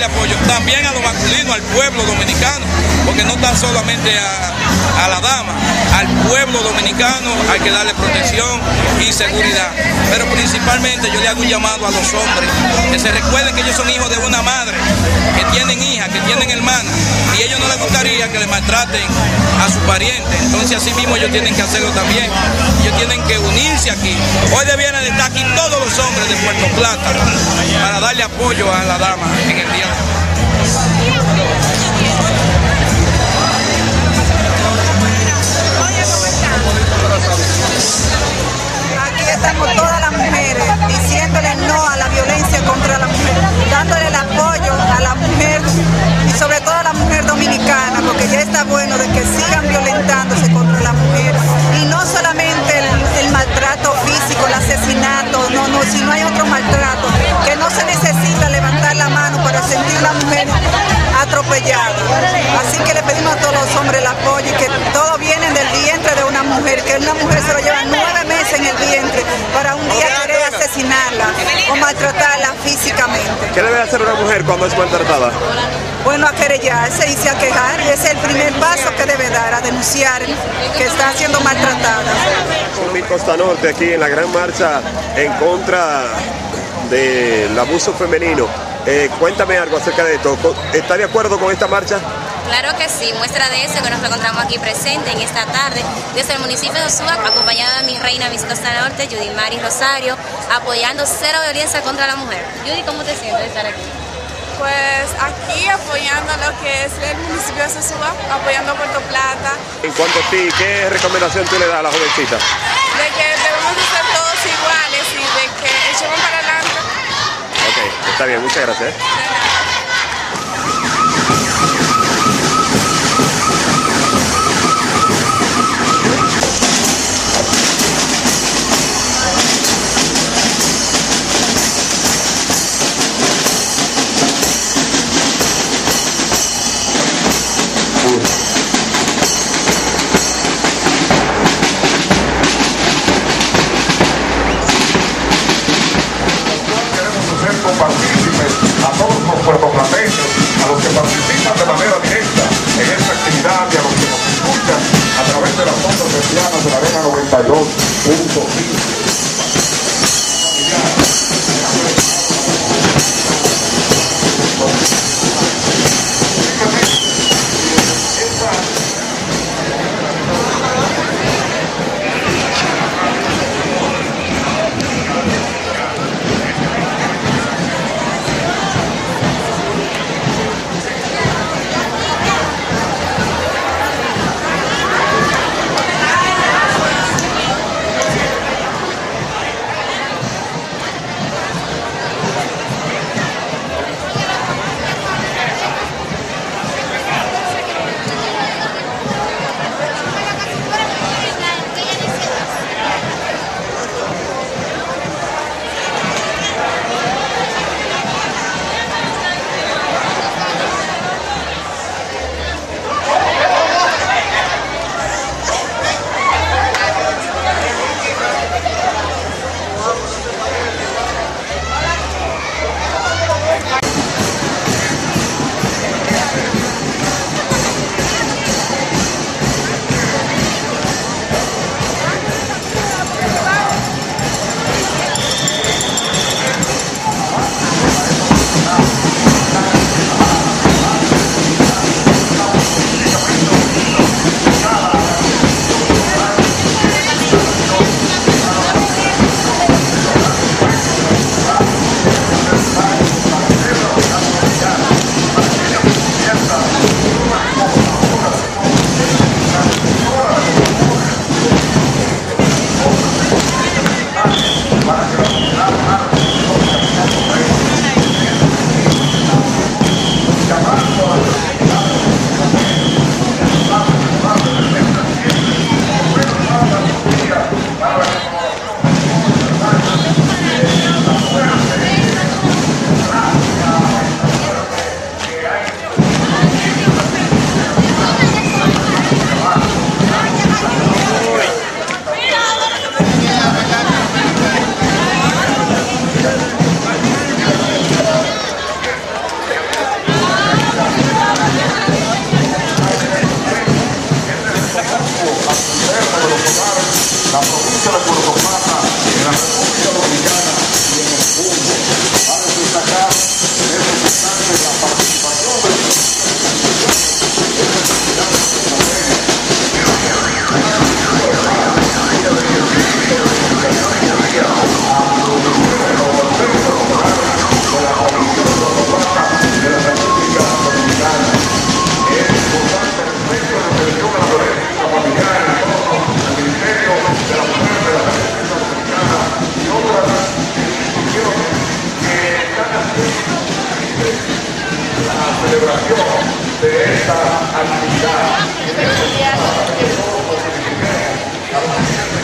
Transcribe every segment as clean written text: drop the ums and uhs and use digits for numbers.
darle apoyo también a lo masculino, al pueblo dominicano, porque no tan solamente a la dama, al pueblo dominicano hay que darle protección y seguridad. Pero principalmente yo le hago un llamado a los hombres, que se recuerden que ellos son hijos de una madre, que tienen hijas, que tienen hermanas, y a ellos no les gustaría que le maltraten a su pariente. Entonces así mismo ellos tienen que hacerlo también. Ellos tienen que unirse aquí. Hoy debieran de estar aquí todos los hombres de Puerto Plata para darle apoyo a la dama en el día de hoy. Aquí estamos todas las mujeres diciéndole no a la violencia contra la mujer, dándole el apoyo a la mujer y sobre todo a la mujer dominicana, porque ya está bueno de que sigan violentándose contra la mujer y no solamente el maltrato físico, el asesinato, no, sino hay otro maltrato, que no se necesita levantar la mano para sentir la mujer atropellada. Así que le pedimos a todos los hombres el apoyo y que todo viene del vientre de una mujer, que una mujer se lo lleva 9 meses en el vientre para un día querer asesinarla o maltratarla físicamente. ¿Qué debe hacer una mujer cuando es maltratada? Bueno, a querellarse y a quejar, ese es el primer paso que debe dar, a denunciar que está siendo maltratada. Con Costa Norte aquí en la gran marcha en contra del abuso femenino. Cuéntame algo acerca de esto. ¿Está de acuerdo con esta marcha? Claro que sí, muestra de eso que nos encontramos aquí presente en esta tarde desde el municipio de Osúa, acompañada de mi reina Miss Costa Norte, Judy Maris Rosario, apoyando cero violencia contra la mujer. Judy, ¿cómo te sientes de estar aquí? Pues aquí apoyando lo que es el municipio de Sosúa, apoyando a Puerto Plata. En cuanto a ti, ¿qué recomendación tú le das a la jovencita? De que debemos de ser todos iguales y de que echemos para adelante. Ok, está bien, muchas gracias. A todos los puertoplateños, a los que participan de manera directa en esta actividad y a los que nos escuchan a través de las ondas hercianas de la Arena 92.5.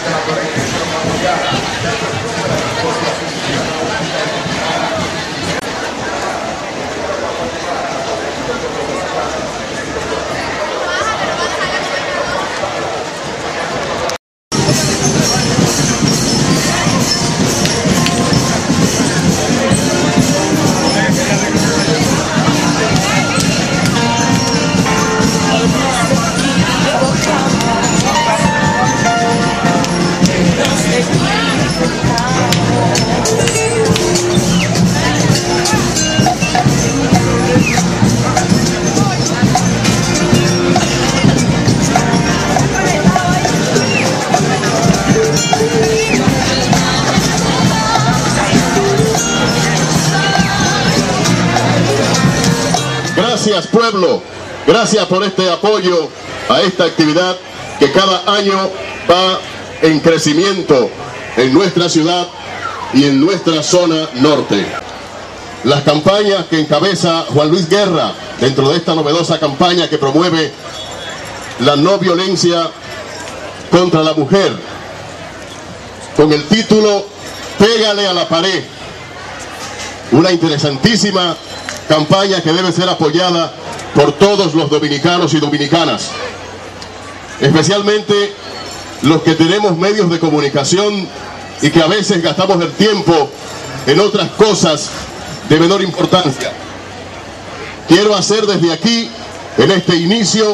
Gracias, pueblo, gracias por este apoyo a esta actividad que cada año va en crecimiento en nuestra ciudad y en nuestra zona norte. Las campañas que encabeza Juan Luis Guerra dentro de esta novedosa campaña que promueve la no violencia contra la mujer, con el título Pégale a la pared, una interesantísima campaña que debe ser apoyada por todos los dominicanos y dominicanas, especialmente los que tenemos medios de comunicación y que a veces gastamos el tiempo en otras cosas de menor importancia. Quiero hacer desde aquí, en este inicio,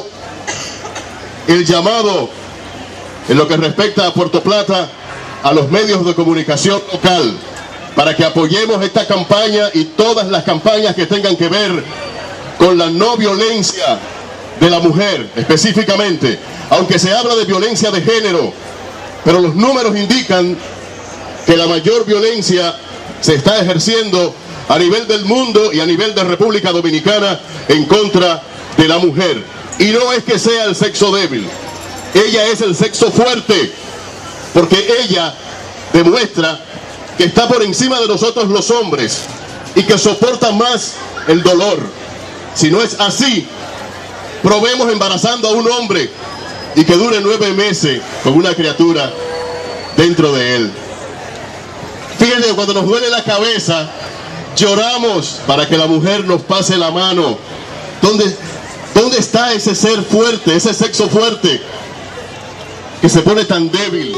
el llamado en lo que respecta a Puerto Plata a los medios de comunicación local, para que apoyemos esta campaña y todas las campañas que tengan que ver con la no violencia de la mujer, específicamente, aunque se habla de violencia de género, pero los números indican que la mayor violencia se está ejerciendo a nivel del mundo y a nivel de República Dominicana en contra de la mujer. Y no es que sea el sexo débil, ella es el sexo fuerte, porque ella demuestra que está por encima de nosotros los hombres y que soporta más el dolor. Si no es así, probemos embarazando a un hombre y que dure 9 meses con una criatura dentro de él. Fíjense, cuando nos duele la cabeza, lloramos para que la mujer nos pase la mano. ¿Dónde está ese ser fuerte, ese sexo fuerte que se pone tan débil?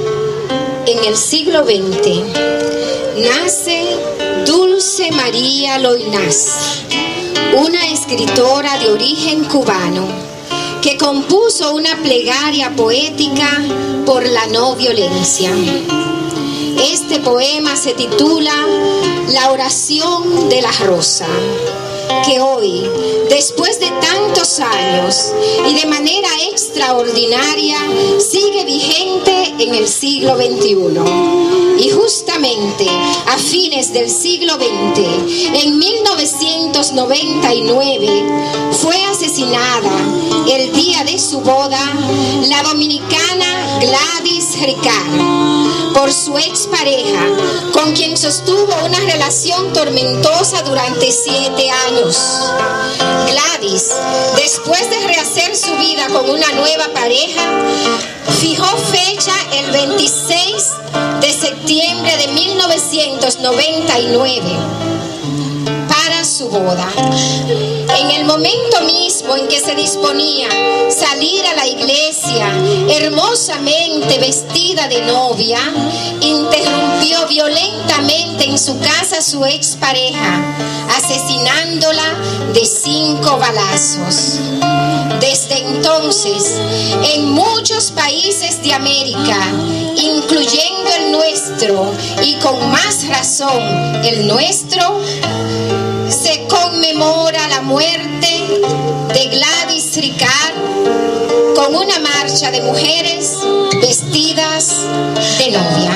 En el siglo XX nace Dulce María Loynaz, una escritora de origen cubano que compuso una plegaria poética por la no violencia. Este poema se titula La oración de la rosa, que hoy, después de tantos años y de manera extraordinaria, sigue vigente en el siglo XXI. Y justamente a fines del siglo XX, en 1999, fue asesinada el día de su boda la dominicana Gladys Ricard por su expareja, con quien sostuvo una relación tormentosa durante 7 años. Gladys, después de rehacer su vida con una nueva pareja, fijó fecha el 26 de septiembre de 1999 para su boda. En el momento mismo en que se disponía salir a la iglesia, hermosamente vestida de novia, interrumpió violentamente en su casa a su expareja, asesinándola de 5 balazos. Desde entonces, en muchos países de América, incluyendo el nuestro, y con más razón el nuestro, se conmemora la muerte de Gladys Ricard con una marcha de mujeres vestidas de novia.